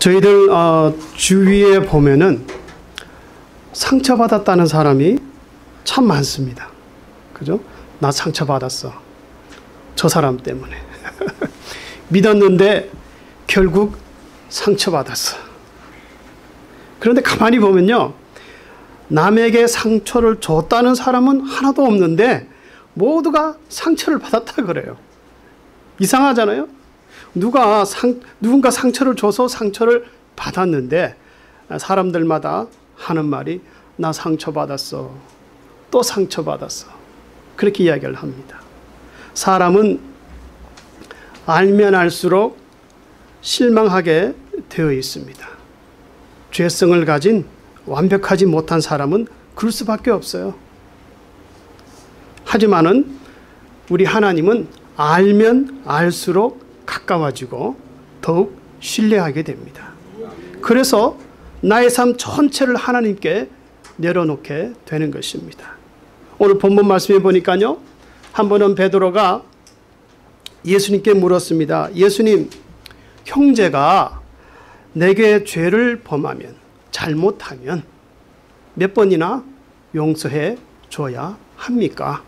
저희들 주위에 보면은 상처받았다는 사람이 참 많습니다. 그죠? 나 상처받았어. 저 사람 때문에. 믿었는데 결국 상처받았어. 그런데 가만히 보면요, 남에게 상처를 줬다는 사람은 하나도 없는데 모두가 상처를 받았다 그래요. 이상하잖아요. 누군가 상처를 줘서 상처를 받았는데 사람들마다 하는 말이 나 상처받았어. 또 상처받았어. 그렇게 이야기를 합니다. 사람은 알면 알수록 실망하게 되어 있습니다. 죄성을 가진 완벽하지 못한 사람은 그럴 수밖에 없어요. 하지만은 우리 하나님은 알면 알수록 가까워지고 더욱 신뢰하게 됩니다. 그래서 나의 삶 전체를 하나님께 내려놓게 되는 것입니다. 오늘 본문 말씀에 보니까요, 한 번은 베드로가 예수님께 물었습니다. 예수님, 형제가 내게 죄를 범하면, 잘못하면 몇 번이나 용서해 줘야 합니까?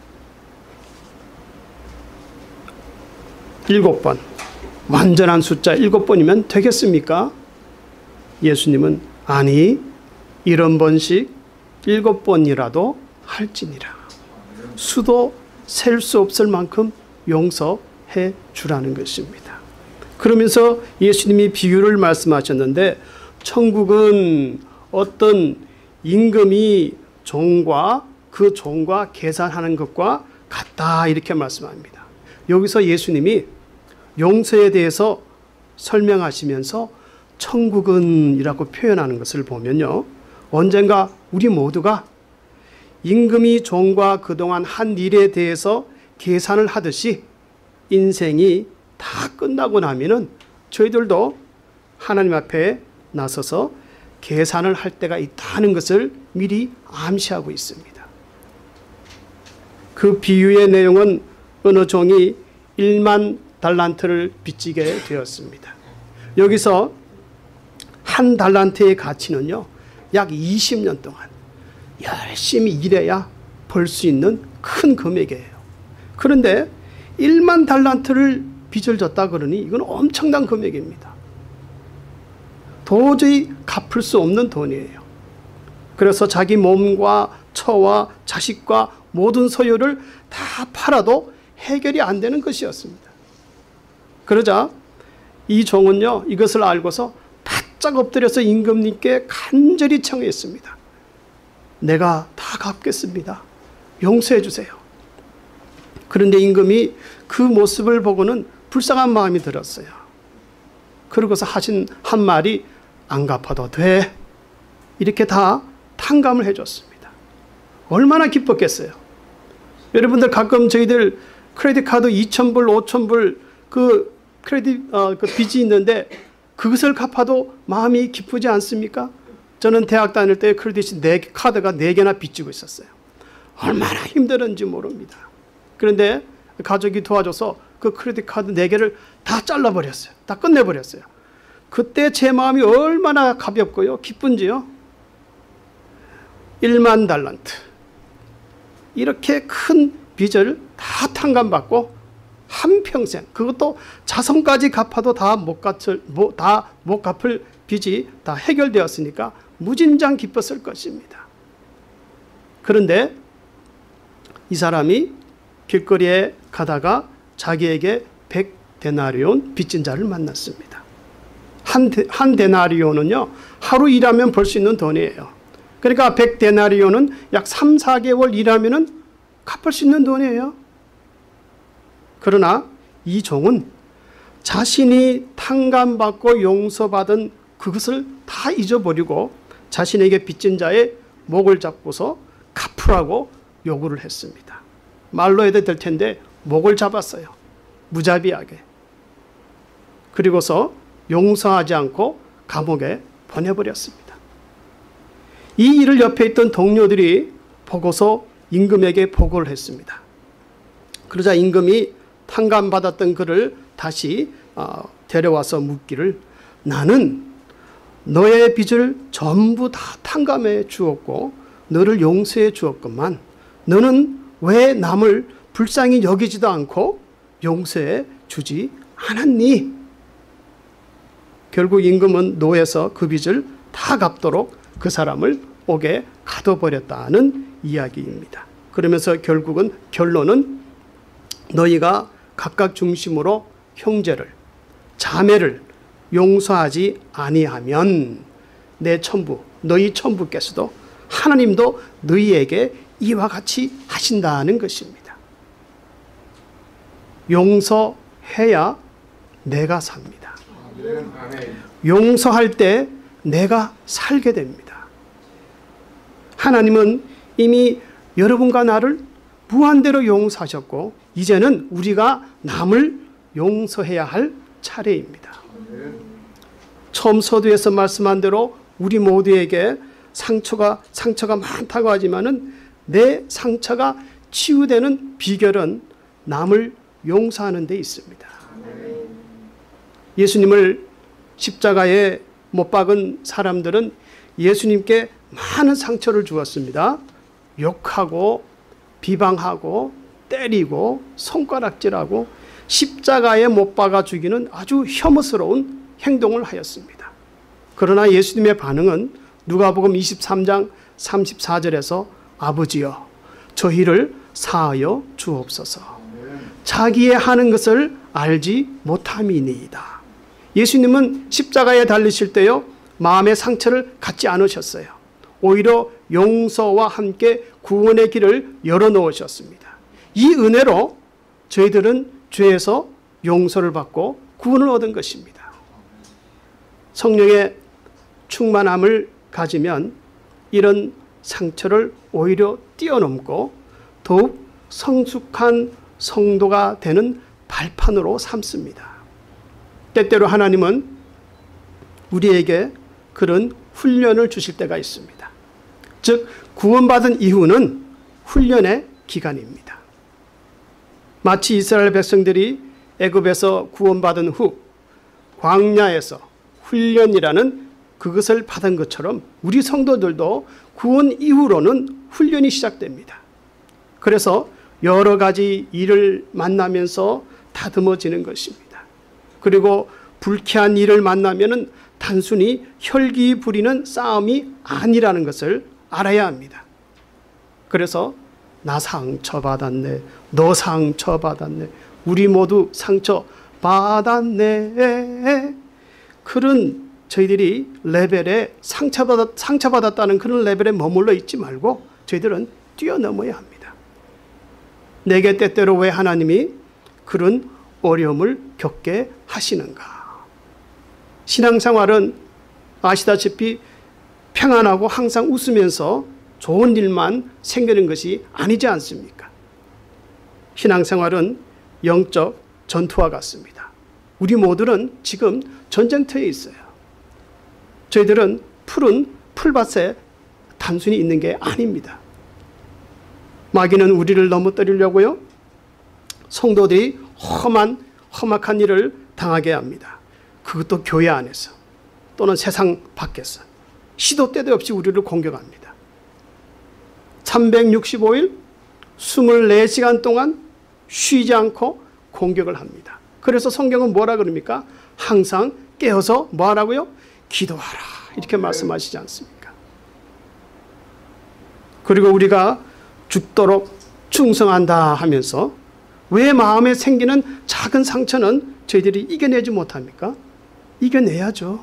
7번. 완전한 숫자 7번이면 되겠습니까? 예수님은 아니, 70번씩 7번이라도 할지니라. 수도 셀 수 없을 만큼 용서해 주라는 것입니다. 그러면서 예수님이 비유를 말씀하셨는데, 천국은 어떤 임금이 그 종과 계산하는 것과 같다, 이렇게 말씀합니다. 여기서 예수님이 용서에 대해서 설명하시면서 천국은 이라고 표현하는 것을 보면요, 언젠가 우리 모두가 임금이 종과 그동안 한 일에 대해서 계산을 하듯이 인생이 다 끝나고 나면은 저희들도 하나님 앞에 나서서 계산을 할 때가 있다는 것을 미리 암시하고 있습니다. 그 비유의 내용은 어느 종이 1만 달란트를 빚지게 되었습니다. 여기서 한 달란트의 가치는요, 약 20년 동안 열심히 일해야 벌 수 있는 큰 금액이에요. 그런데 1만 달란트를 빚을 졌다 그러니 이건 엄청난 금액입니다. 도저히 갚을 수 없는 돈이에요. 그래서 자기 몸과 처와 자식과 모든 소유를 다 팔아도 해결이 안 되는 것이었습니다. 그러자 이 종은요, 이것을 알고서 바짝 엎드려서 임금님께 간절히 청했습니다. 내가 다 갚겠습니다. 용서해 주세요. 그런데 임금이 그 모습을 보고는 불쌍한 마음이 들었어요. 그러고서 하신 한 말이 안 갚아도 돼. 이렇게 다 탕감을 해줬습니다. 얼마나 기뻤겠어요. 여러분들 가끔 저희들 크레딧 카드 2,000불, 5,000불 그 빚이 있는데 그것을 갚아도 마음이 기쁘지 않습니까? 저는 대학 다닐 때 크레딧이 카드가 4개나 빚지고 있었어요. 얼마나 힘들었는지 모릅니다. 그런데 가족이 도와줘서 그 크레딧 카드 4개를 다 잘라버렸어요. 다 끝내버렸어요. 그때 제 마음이 얼마나 가볍고요, 기쁜지요. 1만 달란트. 이렇게 큰 빚을 다 탕감받고 한평생, 그것도 자손까지 갚아도 다 못 갚을 빚이 다 해결되었으니까 무진장 기뻤을 것입니다. 그런데 이 사람이 길거리에 가다가 자기에게 100데나리온 빚진 자를 만났습니다. 한 데나리온은요, 하루 일하면 벌 수 있는 돈이에요. 그러니까 100데나리온은 약 3, 4개월 일하면 갚을 수 있는 돈이에요. 그러나 이 종은 자신이 탕감받고 용서받은 그것을 다 잊어버리고 자신에게 빚진 자의 목을 잡고서 갚으라고 요구를 했습니다. 말로 해도 될 텐데 목을 잡았어요. 무자비하게. 그리고서 용서하지 않고 감옥에 보내버렸습니다. 이 일을 옆에 있던 동료들이 보고서 임금에게 보고를 했습니다. 그러자 임금이 탕감받았던 그를 다시 데려와서 묻기를, 나는 너의 빚을 전부 다 탕감해 주었고 너를 용서해 주었건만 너는 왜 남을 불쌍히 여기지도 않고 용서해 주지 않았니? 결국 임금은 노에서 그 빚을 다 갚도록 그 사람을 옥에 가둬버렸다는 이야기입니다. 그러면서 결론은 너희가 각각 중심으로 형제를 자매를 용서하지 아니하면 내 천부 너희 천부께서도 하나님도 너희에게 이와 같이 하신다는 것입니다. 용서해야 내가 삽니다. 용서할 때 내가 살게 됩니다. 하나님은 이미 여러분과 나를 무한대로 용서하셨고 이제는 우리가 남을 용서해야 할 차례입니다. 처음 서두에서 말씀한 대로 우리 모두에게 상처가 많다고 하지만은 내 상처가 치유되는 비결은 남을 용서하는 데 있습니다. 예수님을 십자가에 못 박은 사람들은 예수님께 많은 상처를 주었습니다. 욕하고 비방하고 때리고 손가락질하고 십자가에 못 박아 죽이는 아주 혐오스러운 행동을 하였습니다. 그러나 예수님의 반응은 누가복음 23장 34절에서 아버지여 저희를 사하여 주옵소서. 자기의 하는 것을 알지 못함이니이다. 예수님은 십자가에 달리실 때요 마음의 상처를 갖지 않으셨어요. 오히려 용서와 함께 구원의 길을 열어놓으셨습니다. 이 은혜로 저희들은 죄에서 용서를 받고 구원을 얻은 것입니다. 성령의 충만함을 가지면 이런 상처를 오히려 뛰어넘고 더욱 성숙한 성도가 되는 발판으로 삼습니다. 때때로 하나님은 우리에게 그런 훈련을 주실 때가 있습니다. 즉 구원받은 이후는 훈련의 기간입니다. 마치 이스라엘 백성들이 애굽에서 구원받은 후 광야에서 훈련이라는 그것을 받은 것처럼 우리 성도들도 구원 이후로는 훈련이 시작됩니다. 그래서 여러 가지 일을 만나면서 다듬어지는 것입니다. 그리고 불쾌한 일을 만나면은 단순히 혈기 부리는 싸움이 아니라는 것을 알아야 합니다. 그래서 나 상처받았네, 너 상처받았네, 우리 모두 상처받았네, 그런 저희들이 레벨에 상처받았다는 그런 레벨에 머물러 있지 말고 저희들은 뛰어넘어야 합니다. 내게 때때로 왜 하나님이 그런 어려움을 겪게 하시는가? 신앙생활은 아시다시피 평안하고 항상 웃으면서 좋은 일만 생기는 것이 아니지 않습니까? 신앙생활은 영적 전투와 같습니다. 우리 모두는 지금 전쟁터에 있어요. 저희들은 푸른 풀밭에 단순히 있는 게 아닙니다. 마귀는 우리를 넘어뜨리려고요 성도들이 험악한 일을 당하게 합니다. 그것도 교회 안에서 또는 세상 밖에서 시도 때도 없이 우리를 공격합니다. 365일 24시간 동안 쉬지 않고 공격을 합니다. 그래서 성경은 뭐라 그럽니까? 항상 깨어서 뭐 하라고요? 기도하라 이렇게 말씀하시지 않습니까? 그리고 우리가 죽도록 충성한다 하면서 왜 마음에 생기는 작은 상처는 저희들이 이겨내지 못합니까? 이겨내야죠.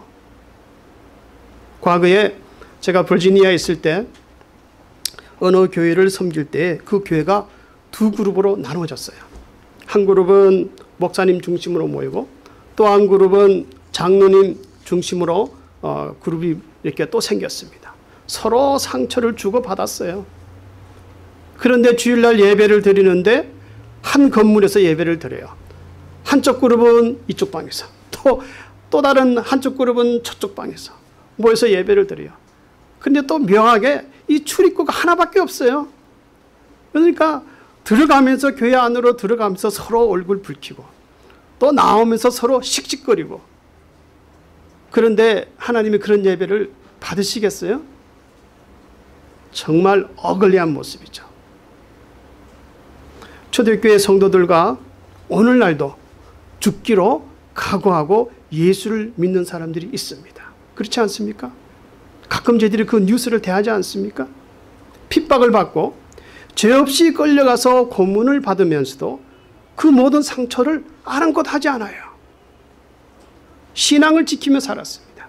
과거에 제가 버지니아에 있을 때 어느 교회를 섬길 때 그 교회가 두 그룹으로 나눠졌어요. 한 그룹은 목사님 중심으로 모이고 또 한 그룹은 장로님 중심으로 그룹이 이렇게 또 생겼습니다. 서로 상처를 주고받았어요. 그런데 주일날 예배를 드리는데 한 건물에서 예배를 드려요. 한쪽 그룹은 이쪽 방에서 또 다른 한쪽 그룹은 저쪽 방에서 모여서 예배를 드려요. 그런데 또 묘하게 이 출입구가 하나밖에 없어요. 그러니까 들어가면서 교회 안으로 들어가면서 서로 얼굴 붉히고 또 나오면서 서로 씩씩거리고 그런데 하나님이 그런 예배를 받으시겠어요? 정말 어글리한 모습이죠. 초대교회 성도들과 오늘날도 죽기로 각오하고 예수를 믿는 사람들이 있습니다. 그렇지 않습니까? 가끔 저희들이 그 뉴스를 대하지 않습니까? 핍박을 받고 죄 없이 끌려가서 고문을 받으면서도 그 모든 상처를 아랑곳 하지 않아요. 신앙을 지키며 살았습니다.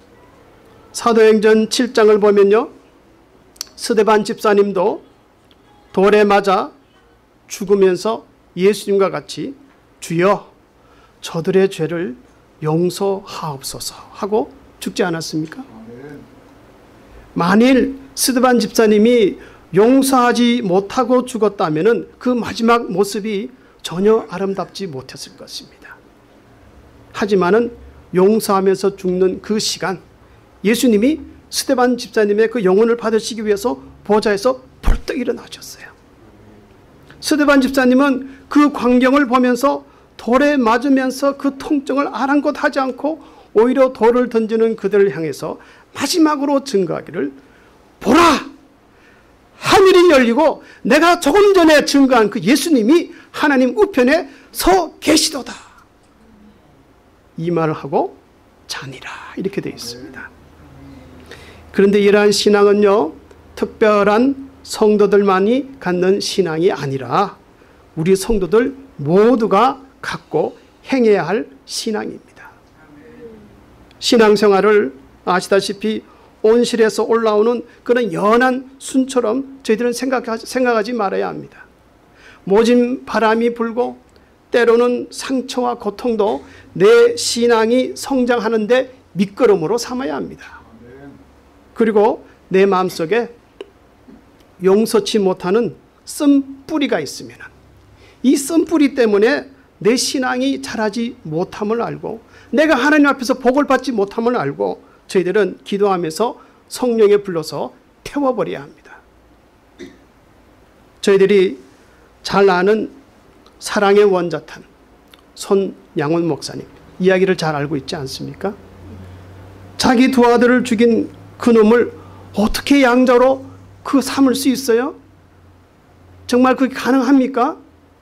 사도행전 7장을 보면요, 스데반 집사님도 돌에 맞아 죽으면서 예수님과 같이 주여 저들의 죄를 용서하옵소서 하고 죽지 않았습니까? 만일 스데반 집사님이 용서하지 못하고 죽었다면 그 마지막 모습이 전혀 아름답지 못했을 것입니다. 하지만은 용서하면서 죽는 그 시간, 예수님이 스데반 집사님의 그 영혼을 받으시기 위해서 보좌에서 벌떡 일어나셨어요. 스데반 집사님은 그 광경을 보면서 돌에 맞으면서 그 통증을 아랑곳하지 않고 오히려 돌을 던지는 그들을 향해서 마지막으로 증거하기를, 보라! 하늘이 열리고 내가 조금 전에 증거한 그 예수님이 하나님 우편에 서 계시도다. 이 말을 하고 자니라, 이렇게 되어 있습니다. 그런데 이러한 신앙은요, 특별한 성도들만이 갖는 신앙이 아니라 우리 성도들 모두가 갖고 행해야 할 신앙입니다. 신앙생활을 아시다시피 온실에서 올라오는 그런 연한 순처럼 저희들은 생각하지 말아야 합니다. 모진 바람이 불고 때로는 상처와 고통도 내 신앙이 성장하는데 미끄럼으로 삼아야 합니다. 그리고 내 마음속에 용서치 못하는 쓴뿌리가 있으면 이 쓴뿌리 때문에 내 신앙이 자라지 못함을 알고 내가 하나님 앞에서 복을 받지 못함을 알고 저희들은 기도하면서 성령에 불러서 태워버려야 합니다. 저희들이 잘 아는 사랑의 원자탄 손양훈 목사님 이야기를 잘 알고 있지 않습니까? 자기 두 아들을 죽인 그 놈을 어떻게 양자로 그 삼을 수 있어요? 정말 그게 가능합니까?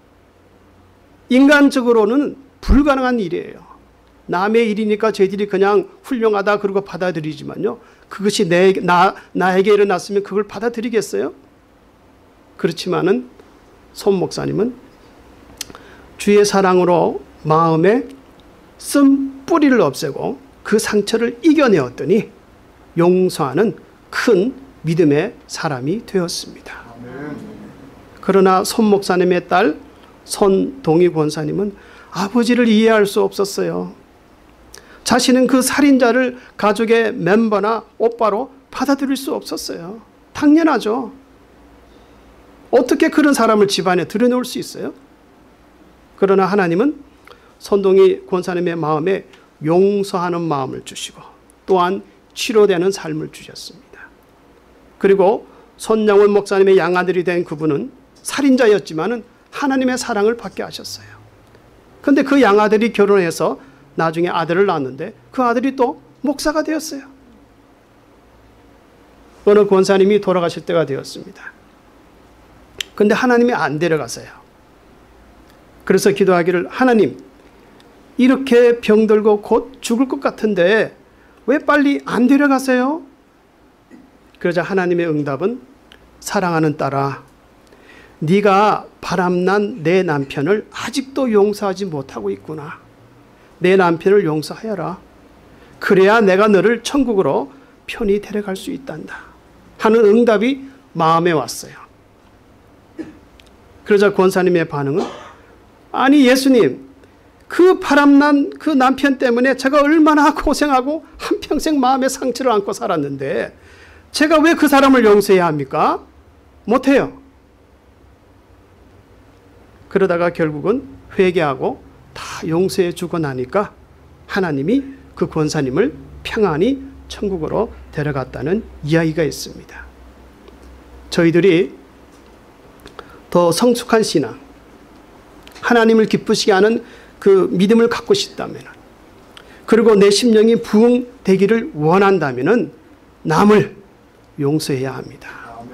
인간적으로는 불가능한 일이에요. 남의 일이니까 저희들이 그냥 훌륭하다 그러고 받아들이지만요, 그것이 나에게 일어났으면 그걸 받아들이겠어요? 그렇지만은 손 목사님은 주의 사랑으로 마음에 쓴 뿌리를 없애고 그 상처를 이겨내었더니 용서하는 큰 믿음의 사람이 되었습니다. 그러나 손 목사님의 딸 손동희 권사님은 아버지를 이해할 수 없었어요. 자신은 그 살인자를 가족의 멤버나 오빠로 받아들일 수 없었어요. 당연하죠. 어떻게 그런 사람을 집안에 들여놓을 수 있어요? 그러나 하나님은 손동희 권사님의 마음에 용서하는 마음을 주시고 또한 치료되는 삶을 주셨습니다. 그리고 손양훈 목사님의 양아들이 된 그분은 살인자였지만은 하나님의 사랑을 받게 하셨어요. 그런데 그 양아들이 결혼해서 나중에 아들을 낳았는데 그 아들이 또 목사가 되었어요. 어느 권사님이 돌아가실 때가 되었습니다. 그런데 하나님이 안 데려가세요. 그래서 기도하기를, 하나님 이렇게 병들고 곧 죽을 것 같은데 왜 빨리 안 데려가세요? 그러자 하나님의 응답은, 사랑하는 딸아, 네가 바람난 내 남편을 아직도 용서하지 못하고 있구나. 내 남편을 용서하여라. 그래야 내가 너를 천국으로 편히 데려갈 수 있단다 하는 응답이 마음에 왔어요. 그러자 권사님의 반응은, 아니 예수님, 그 바람난 그 남편 때문에 제가 얼마나 고생하고 한평생 마음의 상처를 안고 살았는데 제가 왜 그 사람을 용서해야 합니까? 못해요. 그러다가 결국은 회개하고 다 용서해 주고 나니까 하나님이 그 권사님을 평안히 천국으로 데려갔다는 이야기가 있습니다. 저희들이 더 성숙한 신앙, 하나님을 기쁘시게 하는 그 믿음을 갖고 싶다면 그리고 내 심령이 부흥되기를 원한다면 남을 용서해야 합니다.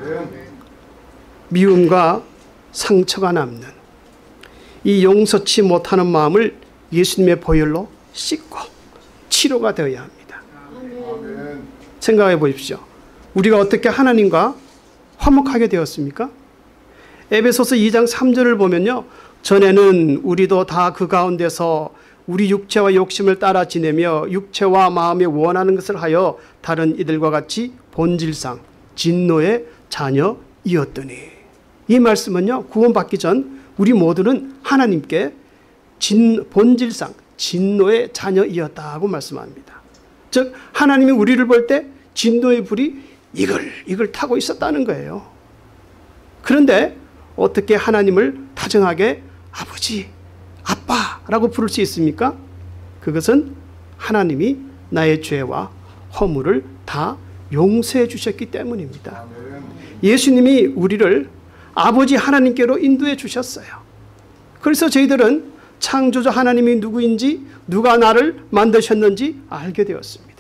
미움과 상처가 남는 이 용서치 못하는 마음을 예수님의 보혈로 씻고 치료가 되어야 합니다. 생각해 보십시오. 우리가 어떻게 하나님과 화목하게 되었습니까? 에베소서 2장 3절을 보면요. 전에는 우리도 다 그 가운데서 우리 육체와 욕심을 따라 지내며 육체와 마음에 원하는 것을 하여 다른 이들과 같이 본질상 진노의 자녀이었더니, 이 말씀은요, 구원받기 전 우리 모두는 하나님께 본질상 진노의 자녀이었다고 말씀합니다. 즉 하나님이 우리를 볼 때 진노의 불이 이걸 타고 있었다는 거예요. 그런데 어떻게 하나님을 다정하게 아버지, 아빠라고 부를 수 있습니까? 그것은 하나님이 나의 죄와 허물을 다 용서해 주셨기 때문입니다. 예수님이 우리를 아버지 하나님께로 인도해 주셨어요. 그래서 저희들은 창조주 하나님이 누구인지, 누가 나를 만드셨는지 알게 되었습니다.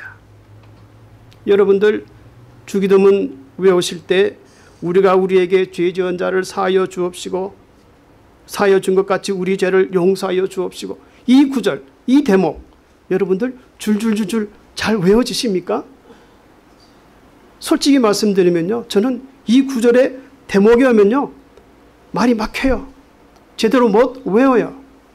여러분들 주기도문 외우실 때 우리가 우리에게 죄 지은 자를 사하여 주옵시고 사하여 준 것 같이 우리 죄를 용서하여 주옵시고, 이 구절, 이 대목 여러분들 줄줄줄줄 잘 외워지십니까? 솔직히 말씀드리면요, 저는 이 구절의 대목이 오면요 말이 막혀요. 제대로 못 외워요.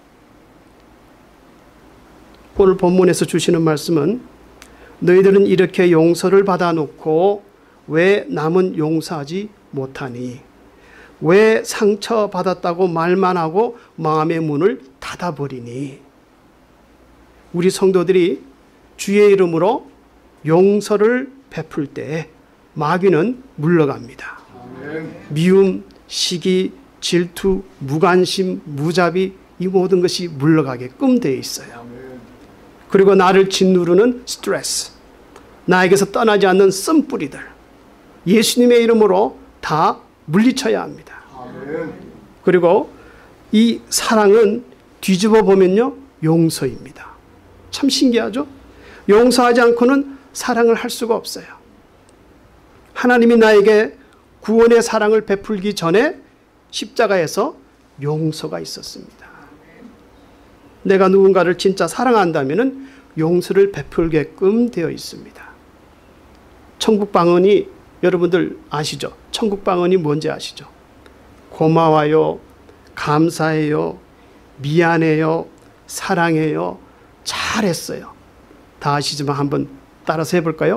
오늘 본문에서 주시는 말씀은 너희들은 이렇게 용서를 받아놓고 왜 남은 용서하지 못하니? 왜 상처받았다고 말만 하고 마음의 문을 닫아버리니? 우리 성도들이 주의 이름으로 용서를 베풀 때 마귀는 물러갑니다. 미움, 시기, 질투, 무관심, 무자비, 이 모든 것이 물러가게끔 되어 있어요. 그리고 나를 짓누르는 스트레스, 나에게서 떠나지 않는 쓴뿌리들, 예수님의 이름으로 다 물리쳐야 합니다. 그리고 이 사랑은 뒤집어 보면요 용서입니다. 참 신기하죠? 용서하지 않고는 사랑을 할 수가 없어요. 하나님이 나에게 구원의 사랑을 베풀기 전에 십자가에서 용서가 있었습니다. 내가 누군가를 진짜 사랑한다면 용서를 베풀게끔 되어 있습니다. 천국 방언이 여러분들 아시죠? 천국 방언이 뭔지 아시죠? 고마워요, 감사해요, 미안해요, 사랑해요, 잘했어요. 다 아시지만 한번 따라서 해볼까요?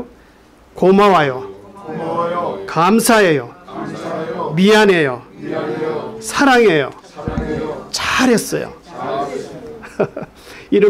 고마워요, 감사해요, 미안해요, 사랑해요, 잘했어요. 이런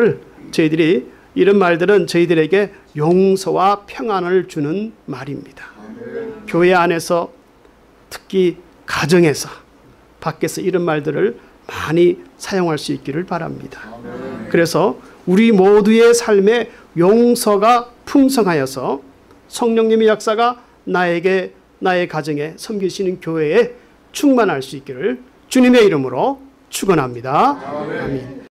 말들은 저희들에게 용서와 평안을 주는 말입니다. 교회 안에서, 특히 가정에서, 밖에서 이런 말들을 많이 사용할 수 있기를 바랍니다. 그래서 우리 모두의 삶에 용서가 풍성하여서 성령님의 역사가 나에게, 나의 가정에, 섬기시는 교회에 충만할 수 있기를 주님의 이름으로 축원합니다. 아멘.